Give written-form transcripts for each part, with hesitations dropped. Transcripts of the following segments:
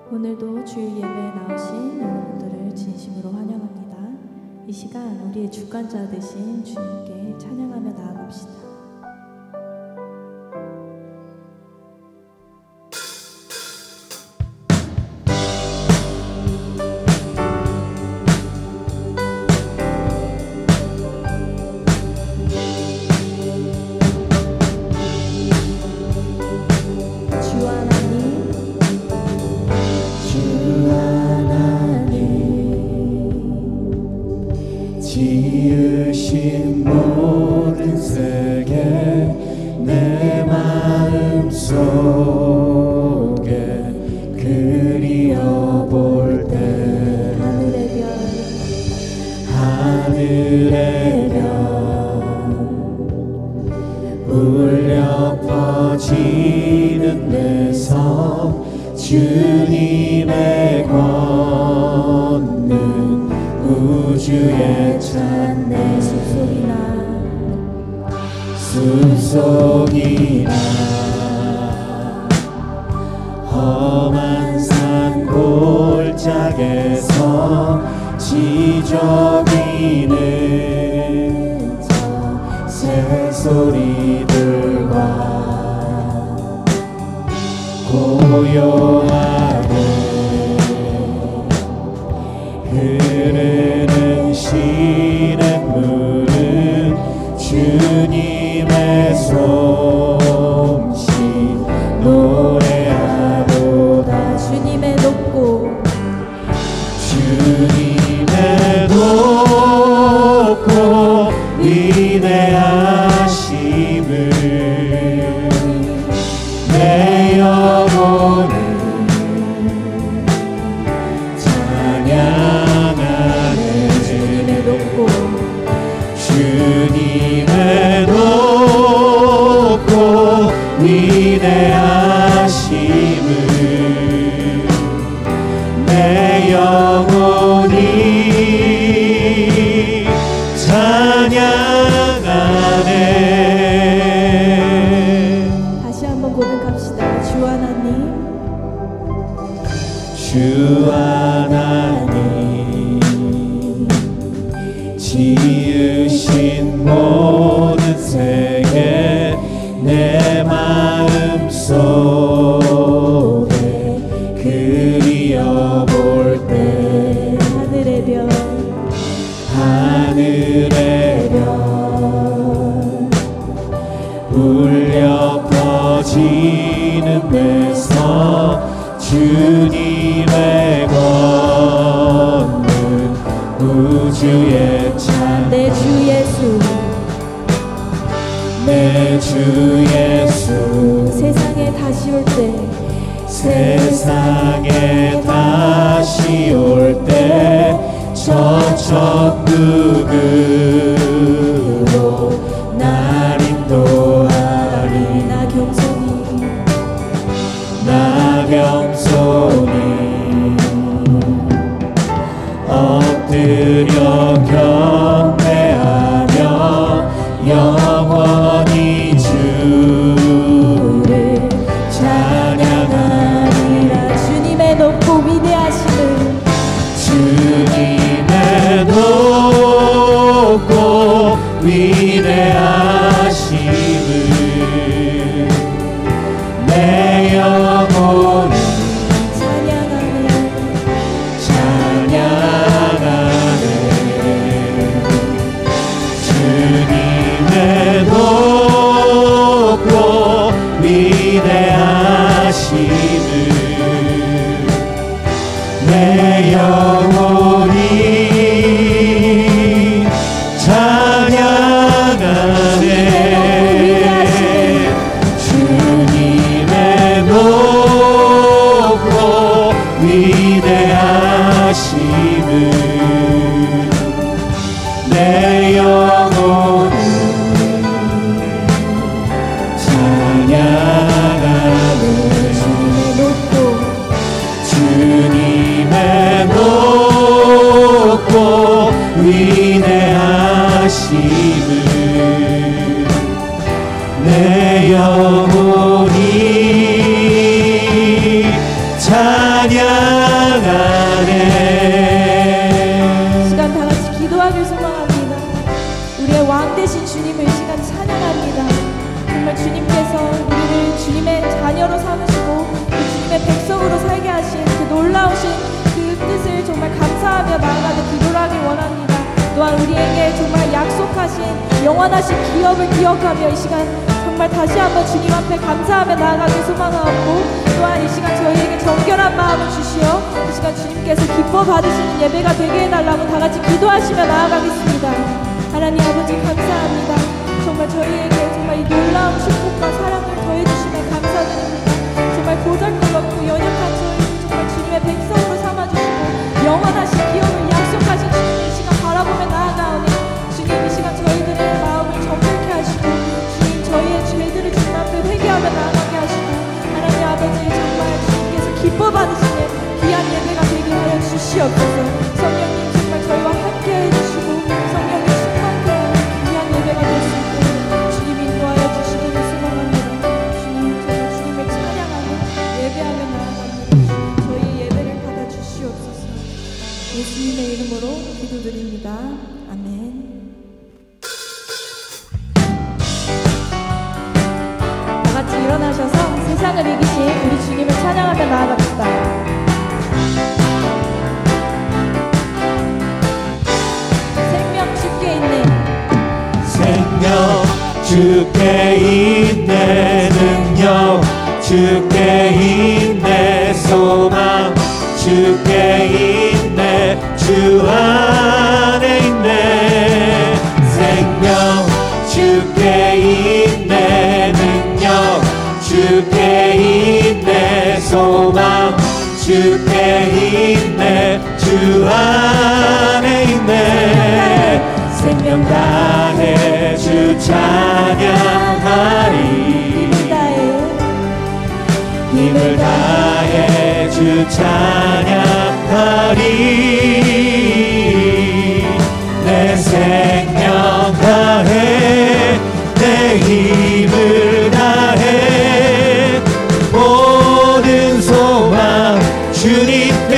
오늘도 주일 예배에 나오신 여러분들을 진심으로 환영합니다. 이 시간 우리의 주관자 되신 주님께 찬양하며 나아갑시다. 지으신 모든 세계 내 마음 속에 그리어볼 때 하늘의 별 울려 퍼지는 데서 주님의 걷는 우주의 찬내 숲속이나 험한 산 골짜기에서 지저귀는 새소리들과 고요하게 흐르는 시냇물은 주님의 솜씨 노래하도다. 주님의 높고 위대하심을 내 영혼은 주님의 높고 위대하심을 내 영혼이 찬양하네. 다시 한번 고백합시다. 주 하나님, 주 하나님 지으신 모든 세계 내 마음 속에 그리어볼 때 하늘의 별 울려 퍼지는 데서 주님의 걷는 우주의 내 주 예수, 내 주 예수 세상에 다시 올 때 세상에 다시 올 때 저 천국으로 날 인도하리. 나 겸손히 엎드려 경배하며 영원히 주를 찬양하리라. 주님의 높고 위대하심을 주님의 높고 위대하심을 내 영혼이 찬양하네. 주님의 높고 위대하심을 내 영혼이 찬양하네. 주님의 높고 위대하심을 내 영혼이 찬양하네. 주님의 높고 위대하심을 내 영혼이 찬양하네. 찬양하네. 시간 다 같이 기도하길 소망합니다. 우리의 왕 되신 주님을 이 시간 찬양합니다. 정말 주님께서 우리를 주님의 자녀로 삼으시고 주님의 백성으로 살게 하신 그 놀라우신 그 뜻을 정말 감사하며 나아가는 기도를 하길 원합니다. 또한 우리에게 정말 약속하신 영원하신 기업을 기억하며 이 시간 정말 다시 한번 주님 앞에 감사하며 나아가길 소망하고, 또한 이 시간 저희에게 정결한 마음을 주시어 이 시간 주님께서 기뻐 받으시는 예배가 되게 해달라고 다 같이 기도하시며 나아가겠습니다. 하나님 아버지 감사합니다. 정말 저희에게 정말 이 놀라운 축복과 사랑을 더해주시며 감사드립니다. 정말 보잘것없고 연약한 저희를 정말 주님의 백성으로 삼아주시고 영원하신 기업을 약속하신 주님을 이 시간 바라보며 나아가오니 주님 이 시간 저희들의 마음을 정결케 하시고 주님 저희의 죄들을 주님 앞에 회개하며 나아가게 하시고 하나님 아버지 정말 주님께서 기뻐 받으시는 귀한 예배가 되게 하여 주시옵소서. 성령님 정말 저희와 함께 해주시고 성령의 충만케 하는 귀한 예배가 될 수 있도록 주님 인도하여 주시기를 소망합니다. 주님 정말 주님을 찬양하며 예배하며 나아갑니다. 저희의 예배를 받아 주시옵소서. 예수님의 이름으로 기도드립니다. 아멘. 다 같이 일어나셔서 세상을 이기신 우리 주님을 찬양하며 나아갑시다. 생명 주께 있네. 생명 주께 있네. 능력 주께 있네. 소망 주께 있네. 주 안에 있네. 생명 주께 있네. 능력 주께 있네. 소망 주께 있네. 주 안에 있네. 생명 다해 주 찬양하리. 힘을 다해 주 찬양하리. 내 생명 다해 내 힘을 다해 모든 소망 주님께.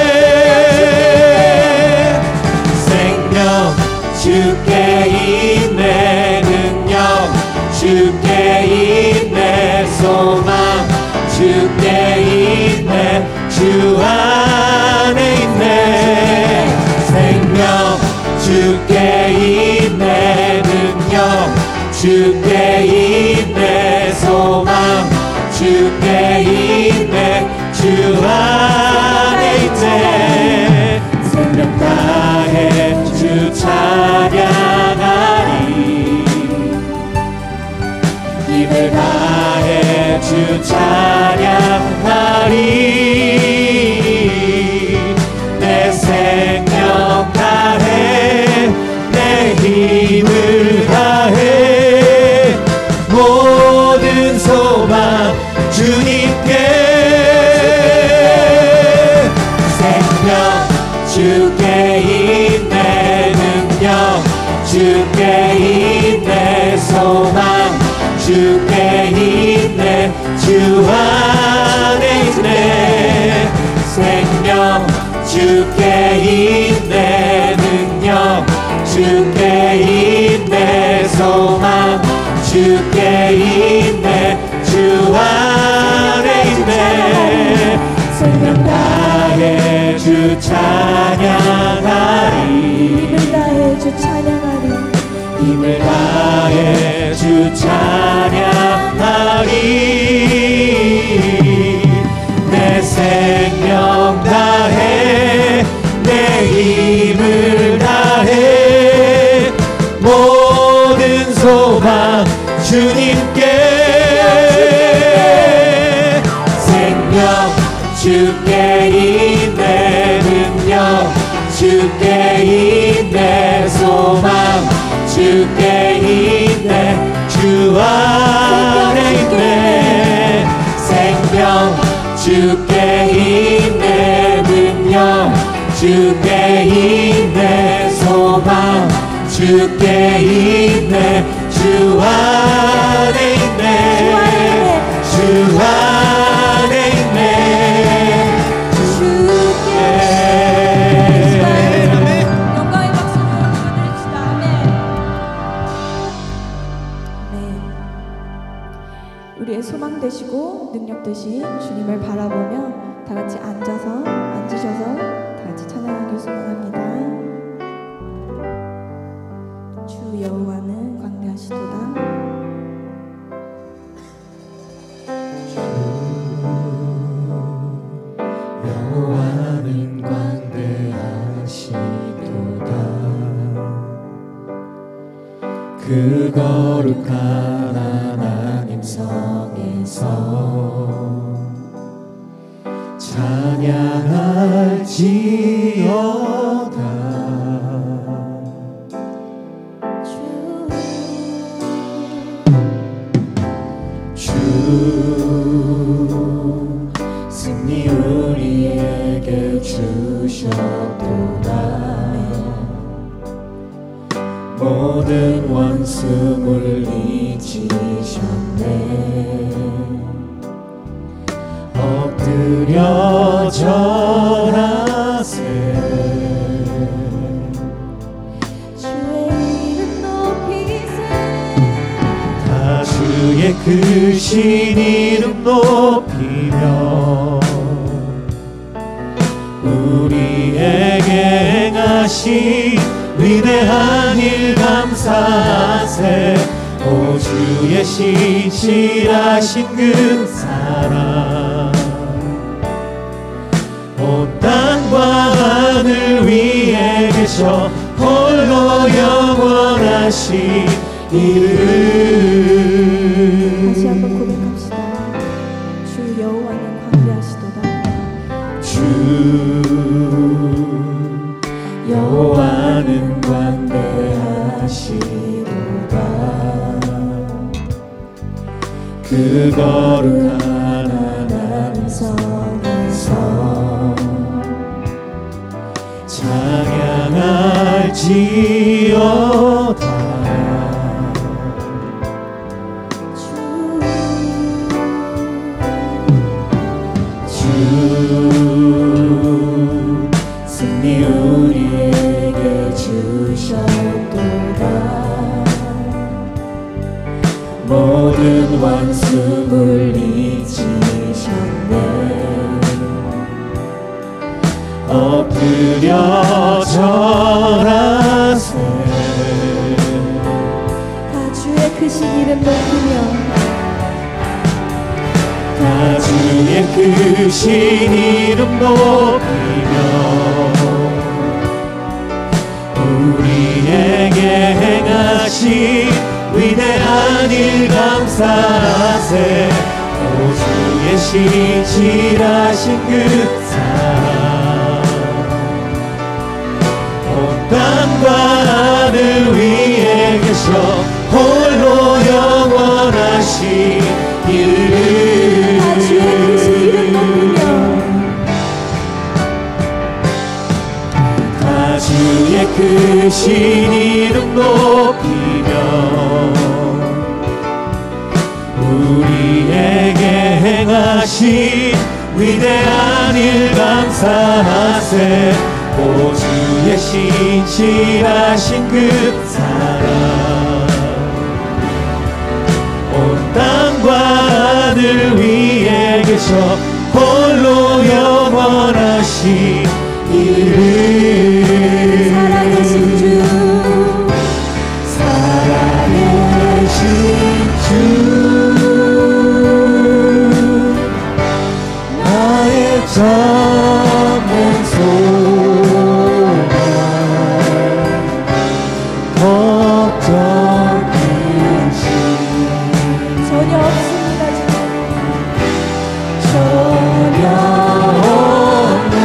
생명 주께 있네. 능력 주께 있네. 소망 주께 있네. 주 안에 있네. 생명 주께 있네. 능력 주께 있네. 소망 주께 있네. 주 안에 있네. 생명 다해 주 찬양하리. 힘을 다해 주 찬양하리. 내 생명 다해 내 힘을 다해 모든 소망 주님께. 생명 주께 있네. 능력 주께 있네. 소망 주께 있네. 주 안에 있네. 생명 주께 있네. 능력 주께 있네. 소망 주께 있네. 주 안에 있네. 생명 다해 주 찬양하리. 힘을 다해 주 찬양하리. 힘을 다해 주 찬양하리. 내 생명 다해 내 힘을 다해 모든 소망 주님께. 생명 주께 있네. 능력 주께 있네. 소망 주께 있네. 주 안에 있네. 생명 주께 있네. 능력 주께 있네. 소망 주께 있네. 주 안에 있네. 주 안에 있네. 주 주님을 바라보며 다 같이 앉으셔서 다 같이 찬양하길 소망합니다. 주 여호와는 광대하시도다. 여호와는 광대하시도다. 그 거룩한 하나님 성에서 찬양할지어다. 주 승리 우리에게 주셨도다. 모든 원수 물리치셨네. 엎드려 절하세. 주의 이름 높이세. 다 주의 크신 이름 높이며 우리에게 행하신 위대한 일 감사하세. 오 주의 신실하신 그 사랑 온 땅과 하늘 위에 계셔 홀로 영원하신 이름. 다시 한번 고백합시다. 주 여호와는 광대하시도다. 주 여호와는 광대하시도다. 그 거룩한 하나님 성에서 찬양할지어다. 주 승리 우리에게 주셨도다. 모든 원수 물리치셨네. 엎드려 절하세. 다 주의 크신 이름 높이며 다 주의 크신 이름 높이며 우리에게 행하신 위대한 일 감사하세. 오 주의 신실하신 그 사랑 온 땅과 하늘 위에 계셔 홀로 영원하신 이름. 다 주의 크신 이름 높이며 우리에게 행하신 위대한 일 감사하세. 오 주의 신실하신 그 사랑 온 땅과 하늘 위에 계셔 홀로 영원하신 이름. 살아계신 주 살아계신 주 나의 참된 소망 걱정 근심 전혀 없습니다. 전혀 없네.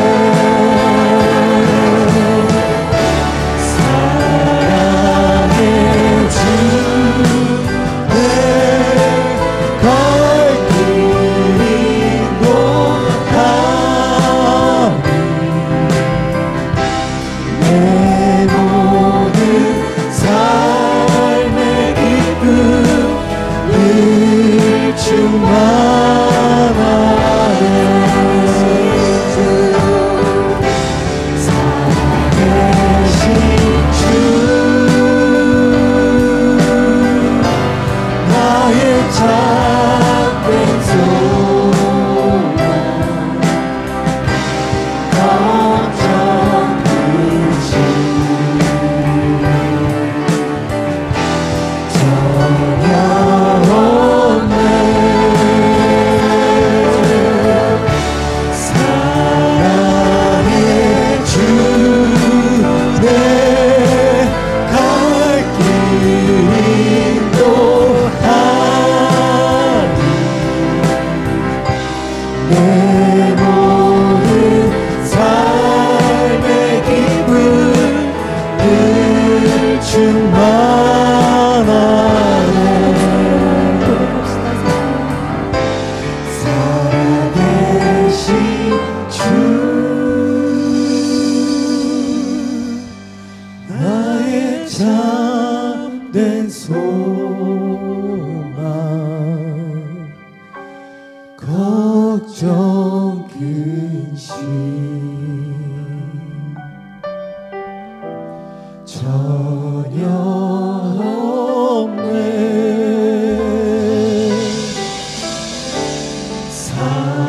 사랑의 주 내 갈 길이 높아 모든 삶의 기쁨 늘 충만하네. 살아계신 주 나의 참된 소망 걱정 근심 전혀 없네.